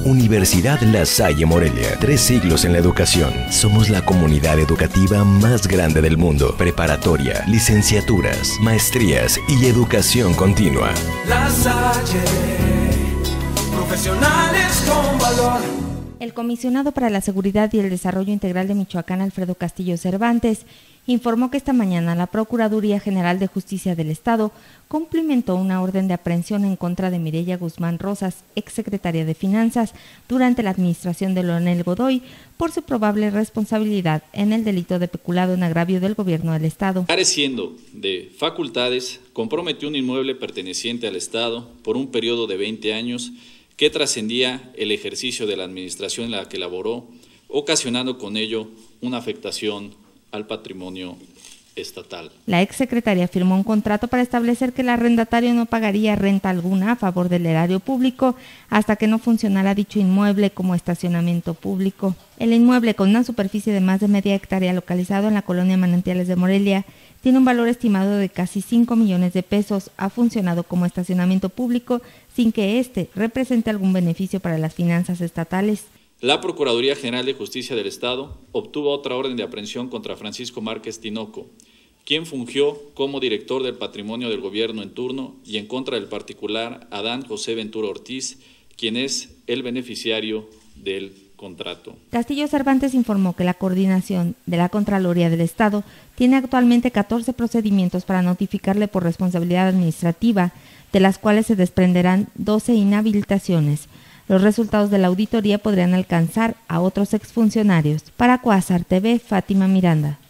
Universidad La Salle Morelia, 3 siglos en la educación. Somos la comunidad educativa más grande del mundo. Preparatoria, licenciaturas, maestrías y educación continua. La Salle, profesionales con valor. El comisionado para la Seguridad y el Desarrollo Integral de Michoacán, Alfredo Castillo Cervantes, informó que esta mañana la Procuraduría General de Justicia del Estado cumplimentó una orden de aprehensión en contra de Mireya Guzmán Rosas, exsecretaria de Finanzas, durante la administración de Leonel Godoy, por su probable responsabilidad en el delito de peculado en agravio del gobierno del Estado. Careciendo de facultades, comprometió un inmueble perteneciente al Estado por un periodo de 20 años que trascendía el ejercicio de la administración en la que laboró, ocasionando con ello una afectación al patrimonio estatal. La exsecretaria firmó un contrato para establecer que el arrendatario no pagaría renta alguna a favor del erario público hasta que no funcionara dicho inmueble como estacionamiento público. El inmueble, con una superficie de más de media hectárea localizado en la colonia Manantiales de Morelia, tiene un valor estimado de casi 5 millones de pesos. Ha funcionado como estacionamiento público sin que éste represente algún beneficio para las finanzas estatales. La Procuraduría General de Justicia del Estado obtuvo otra orden de aprehensión contra Francisco Márquez Tinoco, quien fungió como director del patrimonio del gobierno en turno, y en contra del particular Adán José Ventura Ortiz, quien es el beneficiario del contrato. Castillo Cervantes informó que la coordinación de la Contraloría del Estado tiene actualmente 14 procedimientos para notificarle por responsabilidad administrativa, de las cuales se desprenderán 12 inhabilitaciones. Los resultados de la auditoría podrían alcanzar a otros exfuncionarios. Para Cuásar TV, Fátima Miranda.